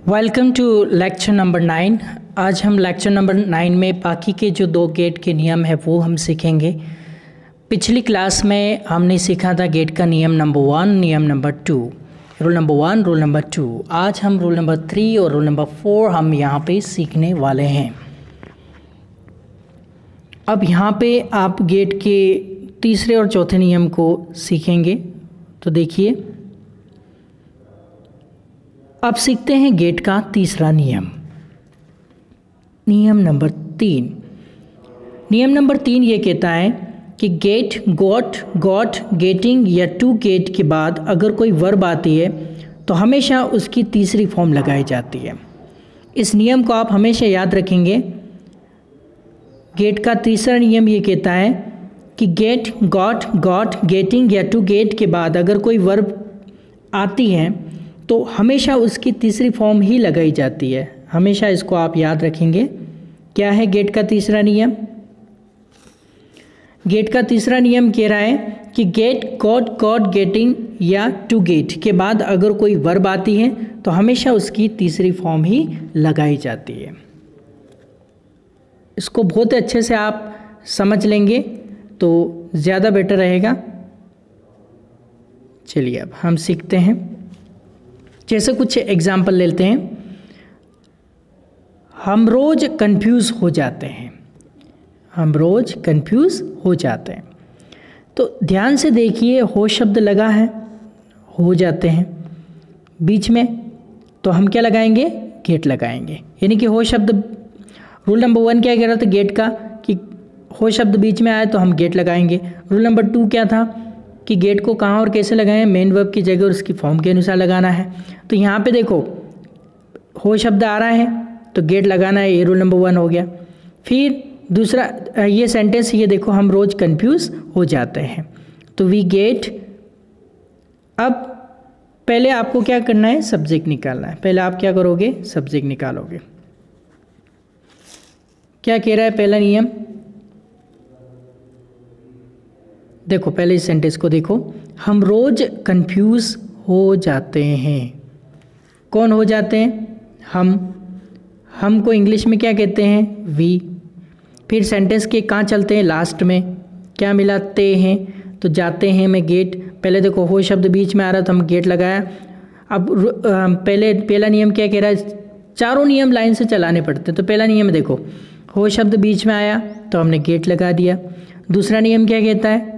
Welcome to lecture number 9। आज हम lecture number 9 में बाकी के जो 2 गेट के नियम है वो हम सीखेंगे। पिछली क्लास में हमने सीखा था गेट का नियम नंबर 1, नियम नंबर 2, रूल नंबर 1, रूल नंबर 2। आज हम रूल नंबर 3 और रूल नंबर 4 हम यहाँ पे सीखने वाले हैं। अब यहाँ पे आप गेट के तीसरे और चौथे नियम को सीखेंगे। तो देखिए, अब सीखते हैं गेट का तीसरा नियम, नियम नंबर 3। नियम नंबर 3 ये कहता है कि गेट, गॉट, गेटिंग या टू गेट के बाद अगर कोई वर्ब आती है तो हमेशा उसकी तीसरी फॉर्म लगाई जाती है। इस नियम को आप हमेशा याद रखेंगे। गेट का तीसरा नियम ये कहता है कि गेट, गॉट, गेटिंग या टू गेट के बाद अगर कोई वर्ब आती है तो हमेशा उसकी तीसरी फॉर्म ही लगाई जाती है। हमेशा इसको आप याद रखेंगे। क्या है गेट का तीसरा नियम? गेट का तीसरा नियम कह रहा है कि गेट, गॉट, गेटिंग या टू गेट के बाद अगर कोई वर्ब आती है तो हमेशा उसकी तीसरी फॉर्म ही लगाई जाती है। इसको बहुत अच्छे से आप समझ लेंगे तो ज़्यादा बेटर रहेगा। चलिए अब हम सीखते हैं। जैसे कुछ एग्जाम्पल लेते हैं। हम रोज़ कंफ्यूज हो जाते हैं। हम रोज़ कंफ्यूज हो जाते हैं। तो ध्यान से देखिए, हो शब्द लगा है, हो जाते हैं बीच में, तो हम क्या लगाएंगे? गेट लगाएंगे। यानी कि हो शब्द, रूल नंबर 1 क्या कह रहा था गेट का कि हो शब्द बीच में आए तो हम गेट लगाएंगे। रूल नंबर 2 क्या था कि गेट को कहाँ और कैसे लगाएं? मेन वर्ब की जगह और उसकी फॉर्म के अनुसार लगाना है। तो यहाँ पे देखो, हो शब्द आ रहा है तो गेट लगाना है, ये रूल नंबर 1 हो गया। फिर दूसरा ये सेंटेंस, ये देखो, हम रोज़ कंफ्यूज हो जाते हैं, तो वी गेट। अब पहले आपको क्या करना है? सब्जेक्ट निकालना है। पहले आप क्या करोगे? सब्जेक्ट निकालोगे। क्या कह रहा है पहला नियम? देखो, पहले इस सेंटेंस को देखो, हम रोज़ कंफ्यूज हो जाते हैं। कौन हो जाते हैं? हम को इंग्लिश में क्या कहते हैं? वी। फिर सेंटेंस के कहाँ चलते हैं? लास्ट में क्या मिला? ते हैं, तो जाते हैं में गेट। पहले देखो, हो शब्द बीच में आ रहा तो हम गेट लगाया। अब पहला नियम क्या कह रहा है? चारों नियम लाइन से चलाने पड़ते हैं। तो पहला नियम देखो, हो शब्द बीच में आया तो हमने गेट लगा दिया। दूसरा नियम क्या कहता है?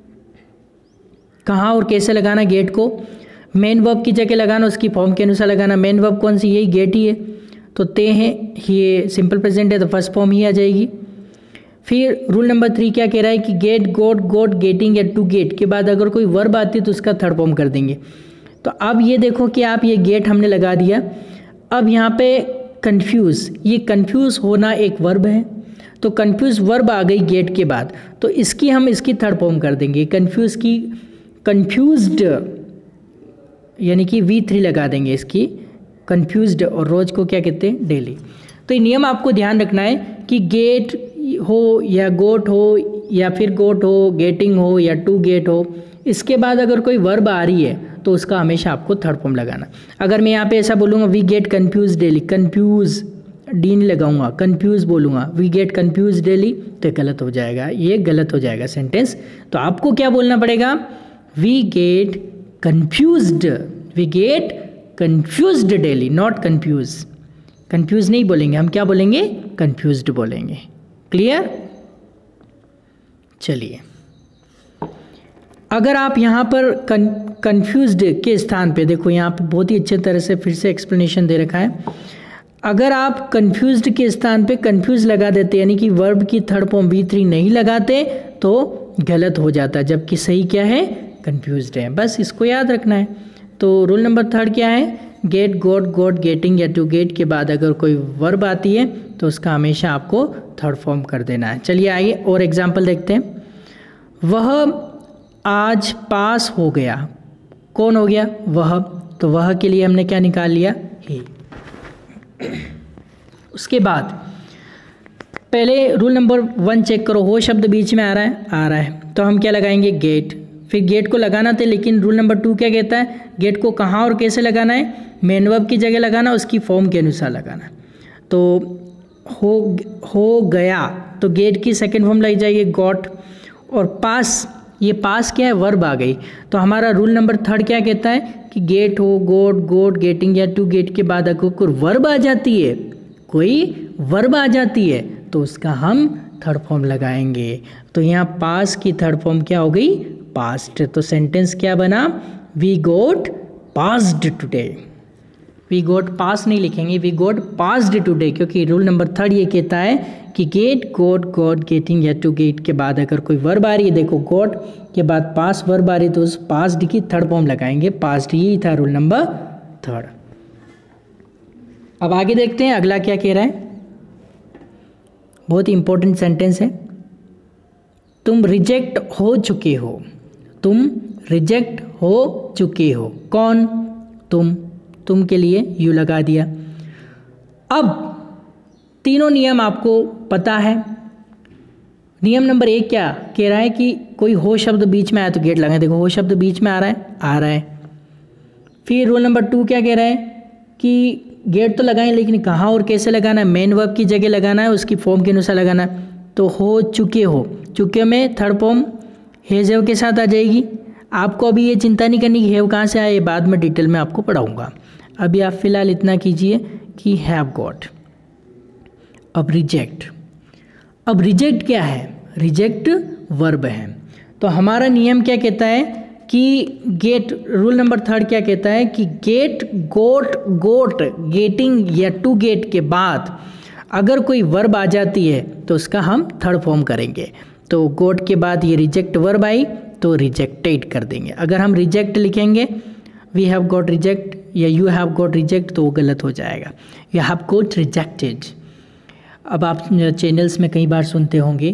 कहाँ और कैसे लगाना गेट को? मेन वर्ब की जगह लगाना, उसकी फॉर्म के अनुसार लगाना। मेन वर्ब कौन सी? यही गेट ही है। तो ते हैं, ये सिंपल प्रेजेंट है तो फर्स्ट फॉर्म ही आ जाएगी। फिर रूल नंबर 3 क्या कह रहा है कि गेट, गॉट, गेटिंग या टू गेट के बाद अगर कोई वर्ब आती है तो उसका थर्ड फॉर्म कर देंगे। तो अब ये देखो कि आप ये गेट हमने लगा दिया। अब यहाँ पे कंफ्यूज, ये कंफ्यूज होना एक वर्ब है, तो कंफ्यूज वर्ब आ गई गेट के बाद, तो इसकी थर्ड फॉर्म कर देंगे। कंफ्यूज्ड यानी कि V3 लगा देंगे इसकी, कंफ्यूज्ड। और रोज़ को क्या कहते हैं? डेली। तो ये नियम आपको ध्यान रखना है कि गेट हो या गोट हो या फिर गोट हो, गेटिंग हो या टू गेट हो, इसके बाद अगर कोई वर्ब आ रही है तो उसका हमेशा आपको थर्ड फॉर्म लगाना। अगर मैं यहाँ पे ऐसा बोलूँगा, we get confuse daily, confuse D नहीं लगाऊंगा, कंफ्यूज बोलूँगा, वी गेट कंफ्यूज डेली, तो गलत हो जाएगा, ये गलत हो जाएगा सेंटेंस। तो आपको क्या बोलना पड़ेगा? We get confused, we get confused daily, not confuse. Confuse नहीं बोलेंगे हम, क्या बोलेंगे? कंफ्यूज्ड बोलेंगे। क्लियर? चलिए, अगर आप यहाँ पर कंफ्यूज्ड के स्थान पे देखो, यहाँ पे बहुत ही अच्छे तरह से फिर से एक्सप्लेनेशन दे रखा है। अगर आप कंफ्यूज्ड के स्थान पे कंफ्यूज लगा देते, यानी कि वर्ब की थर्ड फॉर्म V3 नहीं लगाते, तो गलत हो जाता, जबकि सही क्या है? कंफ्यूज्ड है। बस इसको याद रखना है। तो रूल नंबर 3 क्या है? गेट, गॉट, गेटिंग या टू गेट के बाद अगर कोई वर्ब आती है तो उसका हमेशा आपको थर्ड फॉर्म कर देना है। चलिए आइए और एग्जाम्पल देखते हैं। वह आज पास हो गया। कौन हो गया? वह। तो वह के लिए हमने क्या निकाल लिया? ही। उसके बाद पहले रूल नंबर 1 चेक करो, हो शब्द बीच में आ रहा है, तो हम क्या लगाएंगे? गेट। फिर गेट को लगाना था, लेकिन रूल नंबर 2 क्या कहता है, गेट को कहाँ और कैसे लगाना है, मेन वर्ब की जगह लगाना, उसकी फॉर्म के अनुसार लगाना। तो हो गया तो गेट की सेकंड फॉर्म लग जाएगी गॉट। और पास, ये पास क्या है, वर्ब आ गई। तो हमारा रूल नंबर 3 क्या कहता है कि गेट हो, गोट, गोट, गेटिंग या टू गेट के बाद अगर कोई वर्ब आ जाती है, कोई वर्ब आ जाती है तो उसका हम थर्ड फॉर्म लगाएंगे। तो यहाँ पास की थर्ड फॉर्म क्या हो गई, पास्ट। तो सेंटेंस क्या बना, we got passed today. We got pass नहीं लिखेंगे, वी गोट पास्ड टुडे, क्योंकि रूल नंबर 3 ये कहता है कि गेट, गोट, गॉट, गेटिंग या टू गेट के बाद अगर कोई वर्ब आ रही है, देखो गोट के बाद पास वर्ब आ रही है तो उस पास्ड की थर्ड फॉर्म लगाएंगे, पास्ट। यही था रूल नंबर 3। अब आगे देखते हैं अगला क्या कह रहा है। बहुत ही इंपॉर्टेंट सेंटेंस है, तुम रिजेक्ट हो चुके हो। तुम रिजेक्ट हो चुके हो, कौन, तुम के लिए यू लगा दिया। अब तीनों नियम आपको पता है। नियम नंबर 1 क्या कह रहा है कि कोई हो शब्द बीच में आया तो गेट लगाएं। देखो हो शब्द बीच में आ रहा है। फिर रूल नंबर 2 क्या कह रहा है कि गेट तो लगाएं, लेकिन कहाँ और कैसे लगाना है, मेन वर्ब की जगह लगाना है, उसकी फॉर्म के अनुसार लगाना है। तो हो चुके हो, चुके में थर्ड फॉर्म हैज़ हैव के साथ आ जाएगी। आपको अभी ये चिंता नहीं करनी कि हैव कहाँ से आए, बाद में डिटेल में आपको पढ़ाऊँगा। अभी आप फिलहाल इतना कीजिए कि हैव गॉट। अब रिजेक्ट क्या है, रिजेक्ट वर्ब है। तो हमारा नियम क्या कहता है कि गेट, रूल नंबर 3 क्या कहता है कि गेट, गोट, गेटिंग या टू गेट के बाद अगर कोई वर्ब आ जाती है तो उसका हम थर्ड फॉर्म करेंगे। तो गोट के बाद ये रिजेक्ट वर्ब आई तो रिजेक्टेड कर देंगे। अगर हम रिजेक्ट लिखेंगे, वी हैव गॉट रिजेक्ट या यू हैव गॉट रिजेक्ट, तो वो गलत हो जाएगा। You have got rejected. अब आप चैनल्स में कई बार सुनते होंगे,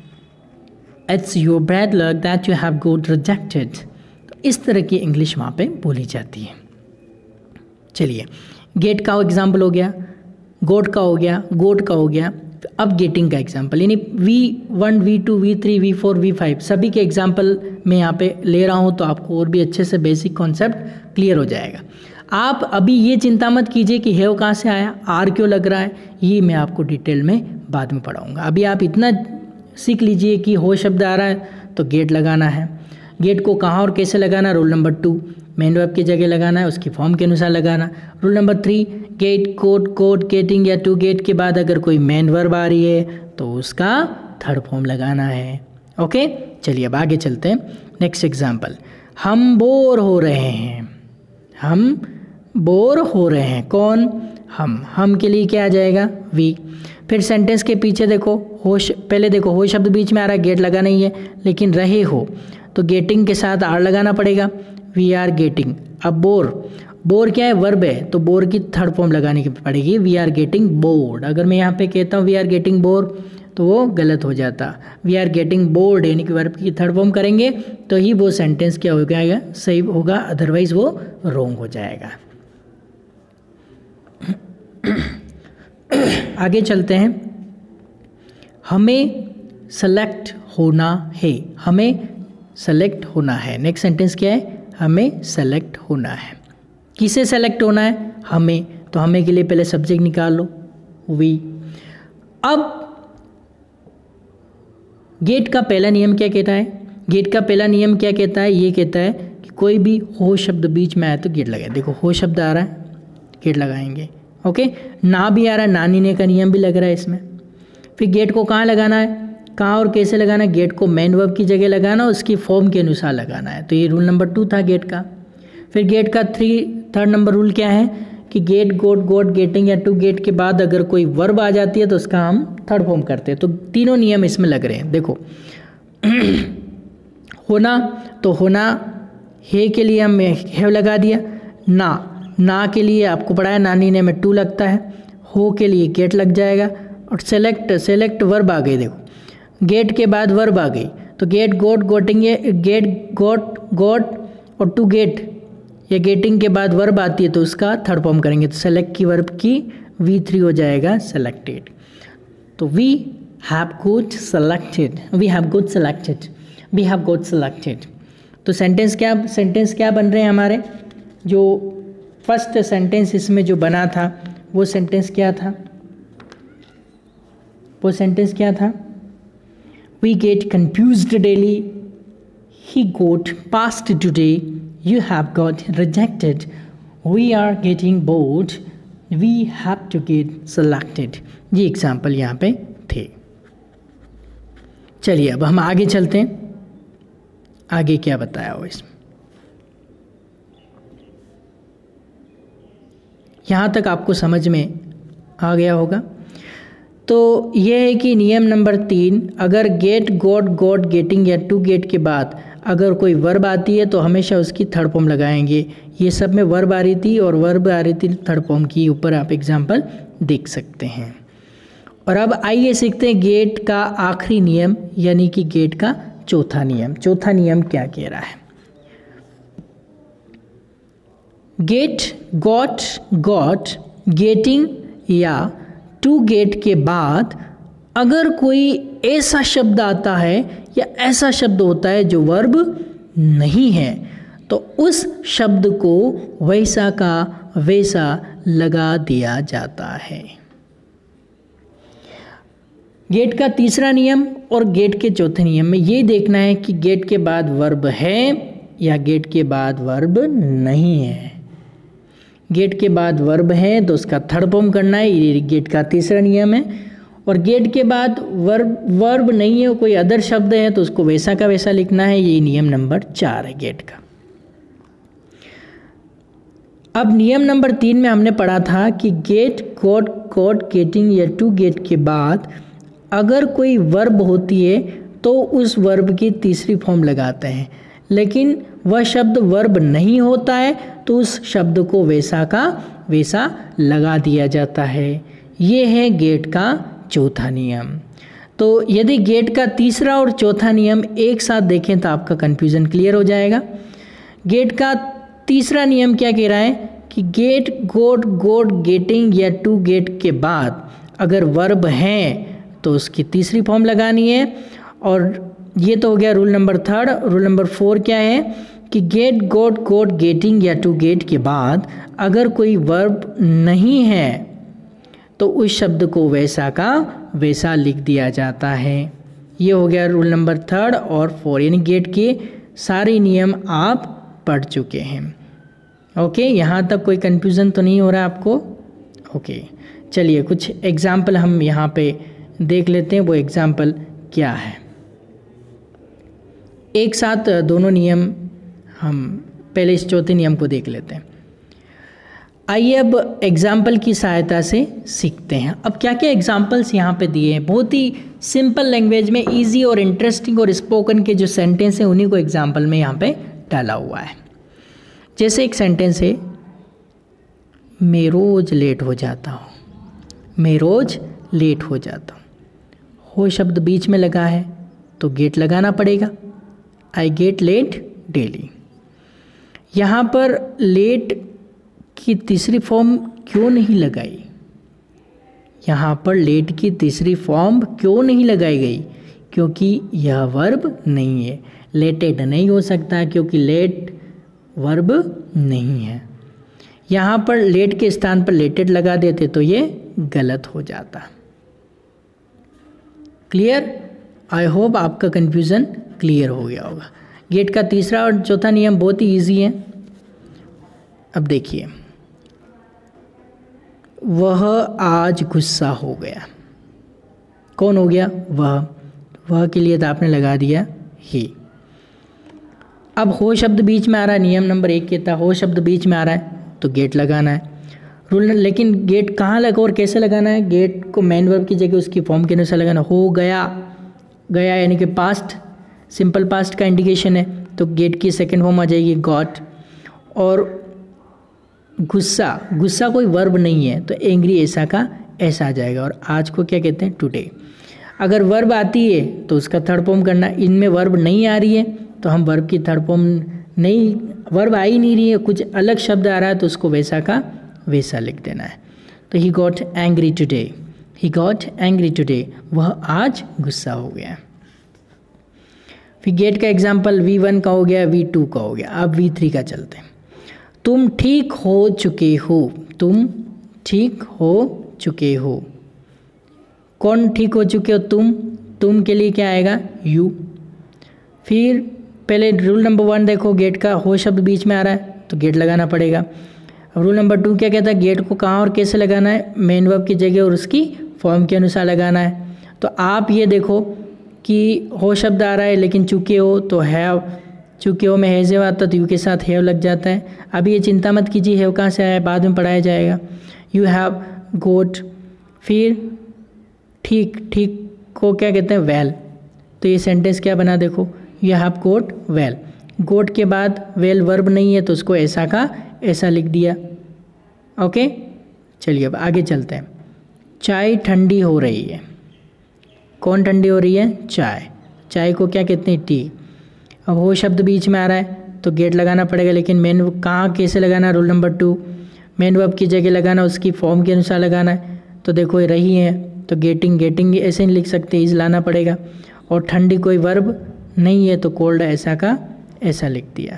it's your bad luck that you have got rejected. तो इस तरह की इंग्लिश वहाँ पे बोली जाती है। चलिए, गेट का एग्जाम्पल हो गया, गोट का हो गया, गोट का हो गया। अब गेटिंग का एग्जाम्पल, यानी V1, V2, V3, V4, V5 सभी के एग्जाम्पल मैं यहाँ पे ले रहा हूँ, तो आपको और भी अच्छे से बेसिक कॉन्सेप्ट क्लियर हो जाएगा। आप अभी ये चिंता मत कीजिए कि हैव कहाँ से आया, आर क्यों लग रहा है, ये मैं आपको डिटेल में बाद में पढ़ाऊँगा। अभी आप इतना सीख लीजिए कि हो शब्द आ रहा है तो गेट लगाना है। गेट को कहाँ और कैसे लगाना, रूल नंबर 2 मेन वर्ब की जगह लगाना है, उसकी फॉर्म के अनुसार लगाना। Rule number 3 get, got, getting या टू गेट के बाद अगर कोई मेन वर्ब आ रही है तो उसका थर्ड फॉर्म लगाना है। ओके, चलिए अब आगे चलते हैं। नेक्स्ट एग्जाम्पल, हम बोर हो रहे हैं। हम बोर हो रहे हैं, कौन, हम के लिए क्या आ जाएगा, वी। फिर सेंटेंस के पीछे देखो, पहले देखो हो शब्द बीच में आ रहा है, गेट लगा नहीं है, लेकिन रहे हो तो गेटिंग के साथ आर लगाना पड़ेगा, वी आर गेटिंग। अब बोर क्या है, वर्ब है, तो बोर की थर्ड फॉर्म लगाने की पड़ेगी, वी आर गेटिंग बोर्ड। अगर मैं यहाँ पे कहता हूँ वी आर गेटिंग बोर तो वो गलत हो जाता। वी आर गेटिंग बोर्ड यानी कि वर्ब की थर्ड फॉर्म करेंगे तो ही वो सेंटेंस क्या हो जाएगा, सही होगा, अदरवाइज वो रॉन्ग हो जाएगा। आगे चलते हैं, हमें सेलेक्ट होना है। हमें सेलेक्ट होना है। नेक्स्ट सेंटेंस क्या है, हमें सेलेक्ट होना है। किसे सेलेक्ट होना है, हमें। तो हमें के लिए पहले सब्जेक्ट निकाल लो, वी। अब गेट का पहला नियम क्या कहता है, गेट का पहला नियम क्या कहता है, ये कहता है कि कोई भी हो शब्द बीच में आया तो गेट लगाए। देखो हो शब्द आ रहा है, गेट लगाएंगे। ओके, ना भी आ रहा है, नानी ने का नियम भी लग रहा है इसमें। फिर गेट को कहाँ लगाना है, कहाँ और कैसे लगाना है, गेट को मेन वर्ब की जगह लगाना, उसकी फॉर्म के अनुसार लगाना है। तो ये रूल नंबर 2 था गेट का। फिर गेट का थर्ड नंबर रूल क्या है कि गेट, गोट, गेटिंग या टू गेट के बाद अगर कोई वर्ब आ जाती है तो उसका हम थर्ड फॉर्म करते हैं। तो तीनों नियम इसमें लग रहे हैं। देखो होना, तो होना है के लिए हम हैव लगा दिया। ना के लिए आपको पढ़ाया, नानी ने में टू लगता है। हो के लिए गेट लग जाएगा। और सेलेक्ट वर्ब आ गई। देखो गेट के बाद वर्ब आ गई तो गेट, गोटिंग, गेट, गोट और टू गेट या गेटिंग के बाद वर्ब आती है तो उसका थर्ड फॉर्म करेंगे। तो सेलेक्ट की वर्ब की V3 हो जाएगा सेलेक्टेड। तो we have got selected, we have got selected, we have got selected. तो सेंटेंस क्या बन रहे हैं हमारे? जो फर्स्ट सेंटेंस इसमें जो बना था वो सेंटेंस क्या था? We get confused daily. He got passed today. You have got rejected. We are getting bored. We have to get selected. ये एग्जाम्पल यहाँ पे थे। चलिए अब हम आगे चलते हैं। आगे क्या बताया हो इसमें? यहाँ तक आपको समझ में आ गया होगा। तो ये है कि नियम नंबर 3, अगर गेट, गॉट, गॉट, गेटिंग या टू गेट के बाद अगर कोई वर्ब आती है तो हमेशा उसकी थर्ड फॉर्म लगाएंगे। ये सब में वर्ब आ रही थी और वर्ब आ रही थी थर्ड फॉर्म की, ऊपर आप एग्जाम्पल देख सकते हैं। और अब आइए सीखते हैं गेट का आखिरी नियम, यानी कि गेट का चौथा नियम। चौथा नियम क्या कह रहा है? गेट, गॉट, गॉट, गेटिंग या टू गेट के बाद अगर कोई ऐसा शब्द आता है या ऐसा शब्द होता है जो वर्ब नहीं है तो उस शब्द को वैसा का वैसा लगा दिया जाता है। गेट का तीसरा नियम और गेट के चौथे नियम में ये देखना है कि गेट के बाद वर्ब है या गेट के बाद वर्ब नहीं है। गेट के बाद वर्ब है तो उसका थर्ड फॉर्म करना है, ये गेट का तीसरा नियम है। और गेट के बाद वर्ब नहीं है, कोई अदर शब्द है तो उसको वैसा का वैसा लिखना है, ये नियम नंबर 4 है गेट का। अब नियम नंबर 3 में हमने पढ़ा था कि गेट, गॉट, गॉट, गेटिंग या टू गेट के बाद अगर कोई वर्ब होती है तो उस वर्ब की तीसरी फॉर्म लगाते हैं, लेकिन वह शब्द वर्ब नहीं होता है तो उस शब्द को वैसा का वैसा लगा दिया जाता है। ये है गेट का चौथा नियम। तो यदि गेट का तीसरा और चौथा नियम एक साथ देखें तो आपका कन्फ्यूज़न क्लियर हो जाएगा। गेट का तीसरा नियम क्या कह रहा है कि गेट, गॉट, गॉट, गेटिंग या टू गेट के बाद अगर वर्ब हैं तो उसकी तीसरी फॉर्म लगानी है। और ये तो हो गया रूल नंबर 3। रूल नंबर 4 क्या है कि गेट, गॉट, गॉट, गेटिंग या टू गेट के बाद अगर कोई वर्ब नहीं है तो उस शब्द को वैसा का वैसा लिख दिया जाता है। ये हो गया रूल नंबर 3 और 4, यानी गेट के सारे नियम आप पढ़ चुके हैं। ओके, यहाँ तक कोई कन्फ्यूज़न तो नहीं हो रहा आपको? ओके, चलिए कुछ एग्जाम्पल हम यहाँ पे देख लेते हैं। वो एग्जाम्पल क्या है? एक साथ दोनों नियम हम पहले इस चौथे नियम को देख लेते हैं। आइए अब एग्जाम्पल की सहायता से सीखते हैं। अब क्या क्या एग्जाम्पल्स यहाँ पे दिए हैं, बहुत ही सिंपल लैंग्वेज में इजी और इंटरेस्टिंग और स्पोकन के जो सेंटेंस हैं उन्हीं को एग्जाम्पल में यहाँ पे डाला हुआ है। जैसे एक सेंटेंस है, मैं रोज़ लेट हो जाता हूँ। मैं रोज़ लेट हो जाता हूँ। हो शब्द बीच में लगा है तो गेट लगाना पड़ेगा। I get late daily. यहाँ पर लेट की तीसरी फॉर्म क्यों नहीं लगाई? यहाँ पर लेट की तीसरी फॉर्म क्यों नहीं लगाई गई? क्योंकि यह वर्ब नहीं है। लेटेड नहीं हो सकता क्योंकि लेट वर्ब नहीं है। यहाँ पर लेट के स्थान पर लेटेड लगा देते तो ये गलत हो जाता। क्लियर? आई होप आपका कन्फ्यूज़न क्लियर हो गया होगा। गेट का तीसरा और चौथा नियम बहुत ही इजी है। अब देखिए, वह आज गुस्सा हो गया। कौन हो गया? वह के लिए तो आपने लगा दिया ही। अब हो शब्द बीच में आ रहा है, नियम नंबर 1 कहता है हो शब्द बीच में आ रहा है तो गेट लगाना है। रूल, लेकिन गेट कहाँ लगा और कैसे लगाना है? गेट को मेन वर्ब की जगह उसकी फॉर्म के अनुसार लगाना। हो गया, गया यानी कि पास्ट, सिंपल पास्ट का इंडिकेशन है तो गेट की सेकंड फॉर्म आ जाएगी गॉट। और गुस्सा कोई वर्ब नहीं है तो एंग्री ऐसा का ऐसा आ जाएगा। और आज को क्या कहते हैं? टुडे। अगर वर्ब आती है तो उसका थर्ड फॉर्म करना। इनमें वर्ब नहीं आ रही है तो हम वर्ब की थर्ड फॉर्म नहीं, वर्ब आ ही नहीं रही है, कुछ अलग शब्द आ रहा है तो उसको वैसा का वैसा लिख देना है। तो he got angry today. He got angry today, वह आज गुस्सा हो गया। फिर गेट का एग्जाम्पल V1 का हो गया, V2 का हो गया। अब V3 का चलते हैं। तुम ठीक हो चुके हो, तुम ठीक हो चुके हो। कौन ठीक हो चुके हो? तुम के लिए क्या आएगा? यू। फिर पहले रूल नंबर 1 देखो, गेट का हो शब्द बीच में आ रहा है तो गेट लगाना पड़ेगा। अब रूल नंबर 2 क्या कहता है? गेट को कहाँ और कैसे लगाना है? मेन वर्ब की जगह और उसकी फॉर्म के अनुसार लगाना है। तो आप ये देखो कि हो शब्द आ रहा है लेकिन चुके हो तो हैव, चुके हो में हैज़ आता तो यू के साथ हैव लग जाता है। अभी ये चिंता मत कीजिए हैव कहाँ से आया है, बाद में पढ़ाया जाएगा। You have got. फिर ठीक को क्या कहते हैं? वेल। तो ये सेंटेंस क्या बना देखो, you have got well. Got के बाद वेल वर्ब नहीं है तो उसको ऐसा का ऐसा लिख दिया। ओके, चलिए अब आगे चलते हैं। चाय ठंडी हो रही है। कौन ठंडी हो रही है? चाय। चाय को क्या कहते हैं? टी। अब वो शब्द बीच में आ रहा है तो गेट लगाना पड़ेगा, लेकिन मेन वर्ब कहाँ कैसे लगाना? रूल नंबर 2, मेन वर्ब की जगह लगाना, उसकी फॉर्म के अनुसार लगाना है। तो देखो ये रही है तो गेटिंग ऐसे नहीं लिख सकते, इज लाना पड़ेगा। और ठंडी कोई वर्ब नहीं है तो कोल्ड ऐसा का ऐसा लिख दिया।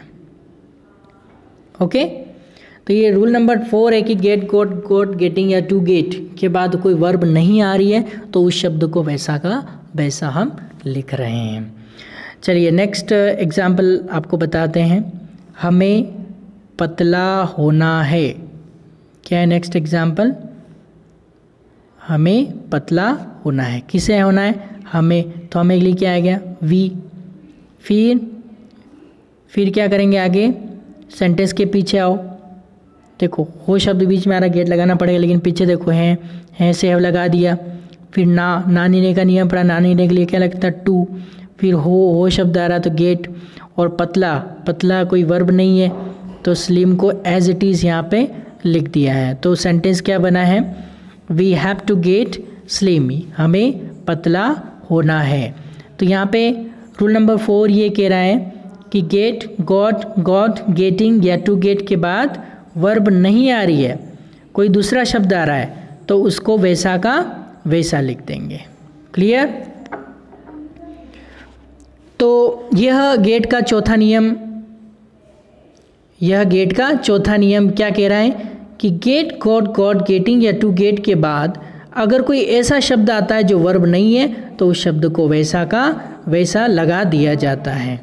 ओके, तो ये रूल नंबर 4 है कि गेट, गोट, गेटिंग या टू गेट के बाद कोई वर्ब नहीं आ रही है तो उस शब्द को वैसा का वैसा हम लिख रहे हैं। चलिए नेक्स्ट एग्जाम्पल आपको बताते हैं। हमें पतला होना है। क्या है नेक्स्ट एग्जाम्पल? हमें पतला होना है। किसे होना है? हमें। तो हमें के लिए क्या आ गया? वी। फिर क्या करेंगे आगे? सेंटेंस के पीछे आओ। देखो हो शब्द बीच में आ रहा, गेट लगाना पड़ेगा, लेकिन पीछे देखो हैं से हैव लगा दिया। फिर नानी ने का नियम पड़ा, नानी ने के लिए क्या लगता है? टू। फिर हो शब्द आ रहा तो गेट। और पतला कोई वर्ब नहीं है तो स्लिम को एज इट इज़ यहाँ पे लिख दिया है। तो सेंटेंस क्या बना है? We have to get slimmy. हमें पतला होना है। तो यहाँ पे रूल नंबर 4 ये कह रहा है कि गेट, गॉट, गेटिंग या टू गेट के बाद वर्ब नहीं आ रही है, कोई दूसरा शब्द आ रहा है तो उसको वैसा का वैसा लिख देंगे। क्लियर? तो यह गेट का चौथा नियम क्या कह रहा है कि गेट, गॉट, गेटिंग या टू गेट के बाद अगर कोई ऐसा शब्द आता है जो वर्ब नहीं है तो उस शब्द को वैसा का वैसा लगा दिया जाता है।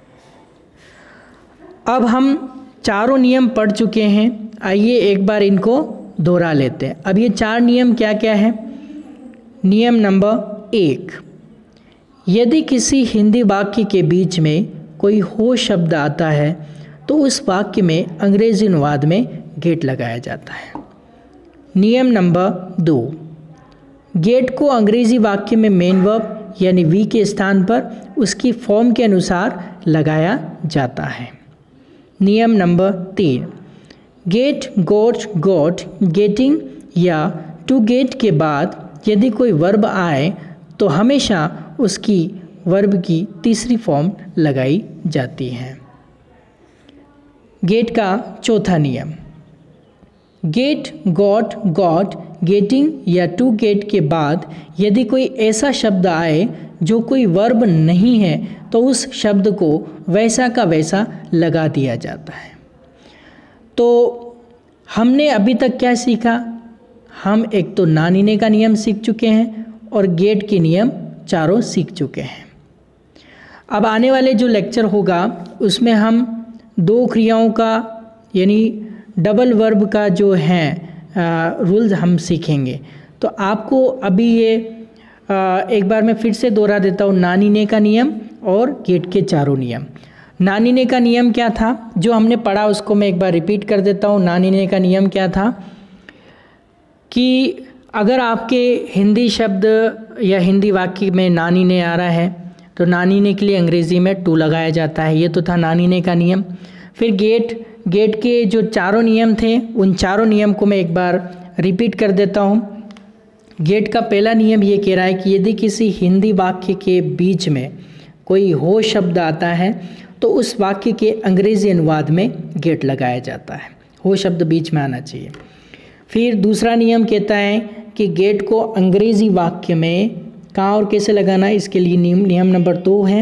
अब हम चारों नियम पढ़ चुके हैं, आइए एक बार इनको दोहरा लेते हैं। अब ये 4 नियम क्या क्या है? नियम नंबर 1, यदि किसी हिंदी वाक्य के बीच में कोई हो शब्द आता है तो उस वाक्य में अंग्रेजी अनुवाद में गेट लगाया जाता है। नियम नंबर 2, गेट को अंग्रेजी वाक्य में मेन वर्ब यानी वी के स्थान पर उसकी फॉर्म के अनुसार लगाया जाता है। नियम नंबर 3, गेट, गॉट, गेटिंग या टू गेट के बाद यदि कोई वर्ब आए तो हमेशा उसकी वर्ब की तीसरी फॉर्म लगाई जाती है। गेट का चौथा नियम, गेट, गॉट, गेटिंग या टू गेट के बाद यदि कोई ऐसा शब्द आए जो कोई वर्ब नहीं है तो उस शब्द को वैसा का वैसा लगा दिया जाता है। तो हमने अभी तक क्या सीखा? हम एक तो नानीने का नियम सीख चुके हैं और गेट के नियम चारों सीख चुके हैं। अब आने वाले जो लेक्चर होगा उसमें हम 2 क्रियाओं का यानी डबल वर्ब का जो है रूल्स हम सीखेंगे। तो आपको अभी ये एक बार मैं फिर से दोहरा देता हूँ, नानीने का नियम और गेट के चारों नियम। नानीने का नियम क्या था जो हमने पढ़ा उसको मैं एक बार रिपीट कर देता हूँ। नानीने का नियम क्या था कि अगर आपके हिंदी शब्द या हिंदी वाक्य में नानीने आ रहा है तो नानीने के लिए अंग्रेज़ी में टू लगाया जाता है। ये तो था नानीने का नियम। फिर गेट के जो चारों नियम थे उन चारों नियम को मैं एक बार रिपीट कर देता हूँ। गेट का पहला नियम ये कह रहा है कि यदि किसी हिंदी वाक्य के बीच में कोई हो शब्द आता है तो उस वाक्य के अंग्रेजी अनुवाद में गेट लगाया जाता है। हो शब्द बीच में आना चाहिए। फिर दूसरा नियम कहता है कि गेट को अंग्रेजी वाक्य में कहाँ और कैसे लगाना है, इसके लिए नियम नंबर 2 है,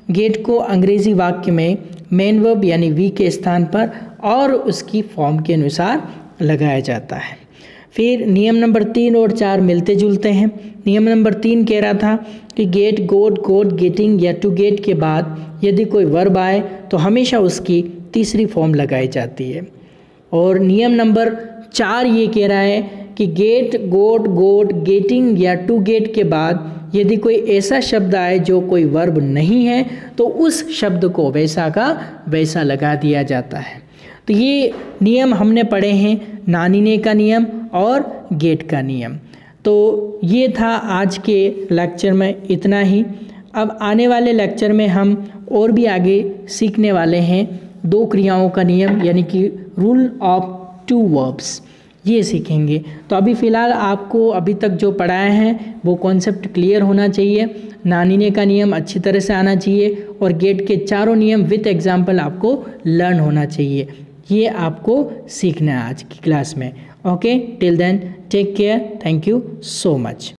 गेट को अंग्रेजी वाक्य में मेन वर्ब यानी वी के स्थान पर और उसकी फॉर्म के अनुसार लगाया जाता है। फिर नियम नंबर 3 और 4 मिलते जुलते हैं। नियम नंबर 3 कह रहा था कि गेट, गोट, गोट, गेटिंग या टू गेट के बाद यदि कोई वर्ब आए तो हमेशा उसकी तीसरी फॉर्म लगाई जाती है। और नियम नंबर 4 ये कह रहा है कि गेट, गोट, गोट, गेटिंग या टू गेट के बाद यदि कोई ऐसा शब्द आए जो कोई वर्ब नहीं है तो उस शब्द को वैसा का वैसा लगा दिया जाता है। तो ये नियम हमने पढ़े हैं, नानीने का नियम और गेट का नियम। तो ये था आज के लेक्चर में इतना ही। अब आने वाले लेक्चर में हम और भी आगे सीखने वाले हैं 2 क्रियाओं का नियम यानी कि रूल ऑफ 2 वर्ब्स, ये सीखेंगे। तो अभी फ़िलहाल आपको अभी तक जो पढ़ाया है वो कॉन्सेप्ट क्लियर होना चाहिए, नानीने का नियम अच्छी तरह से आना चाहिए और गेट के चारों नियम विथ एग्जाम्पल आपको लर्न होना चाहिए। ये आपको सीखना है आज की क्लास में। Okay, till then take care, thank you so much.